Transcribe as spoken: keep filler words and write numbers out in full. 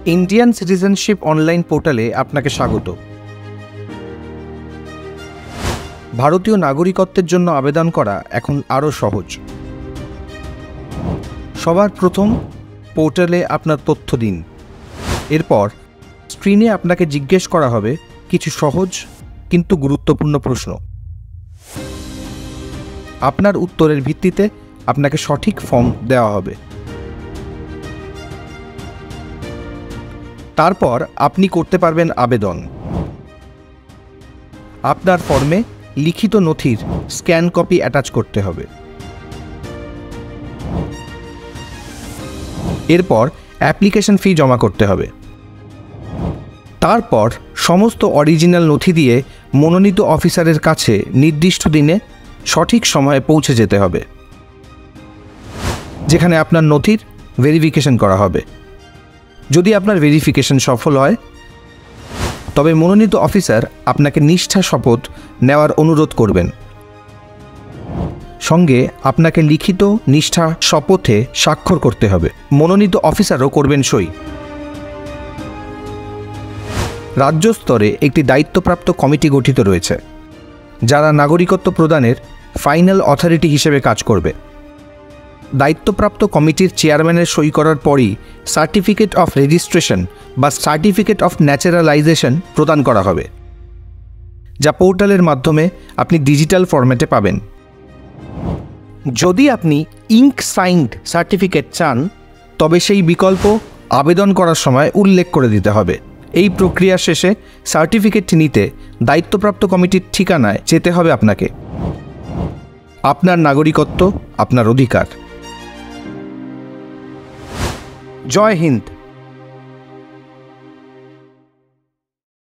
Indian citizenship online পোর্টালে আপনাকে স্বাগত। ভারতীয় নাগরিকত্বের জন্য আবেদন করা এখন আরও সহজ। সবার প্রথম পোর্টালে আপনার তথ্য দিন। এরপর স্ক্রিনে আপনাকে জিজ্ঞেস করা হবে কিছু সহজ কিন্তু গুরুত্বপূর্ণ প্রশ্ন। আপনার উত্তরের ভিত্তিতে আপনাকে সঠিক ফর্ম দেওয়া হবে। তারপর আপনি করতে পারবেন আবেদন। আপনার ফর্মে লিখিত নথির স্ক্যান কপি অ্যাটাচ করতে হবে। এরপর অ্যাপ্লিকেশন ফি জমা করতে হবে। তারপর সমস্ত অরিজিনাল নথি দিয়ে মনোনীত অফিসারের কাছে নির্দিষ্ট দিনে সঠিক সময়ে পৌঁছে যেতে হবে, যেখানে আপনার নথির ভেরিফিকেশন করা হবে। যদি আপনার ভেরিফিকেশন সফল হয় তবে মনোনীত অফিসার আপনাকে নিষ্ঠা শপথ নেওয়ার অনুরোধ করবেন। সঙ্গে আপনাকে লিখিত নিষ্ঠা শপথে স্বাক্ষর করতে হবে। মনোনীত অফিসারও করবেন সই। রাজ্য স্তরে একটি দায়িত্বপ্রাপ্ত কমিটি গঠিত রয়েছে, যারা নাগরিকত্ব প্রদানের ফাইনাল অথরিটি হিসেবে কাজ করবে। দায়িত্বপ্রাপ্ত কমিটির চেয়ারম্যানের সই করার পরই সার্টিফিকেট অফ রেজিস্ট্রেশন বা সার্টিফিকেট অফ ন্যাচারালাইজেশন প্রদান করা হবে, যা পোর্টালের মাধ্যমে আপনি ডিজিটাল ফরম্যাটে পাবেন। যদি আপনি ইঙ্ক সাইন্ড সার্টিফিকেট চান তবে সেই বিকল্প আবেদন করার সময় উল্লেখ করে দিতে হবে। এই প্রক্রিয়া শেষে সার্টিফিকেটটি নিতে দায়িত্বপ্রাপ্ত কমিটির ঠিকানায় যেতে হবে আপনাকে। আপনার নাগরিকত্ব আপনার অধিকার। জয় হিন্দ।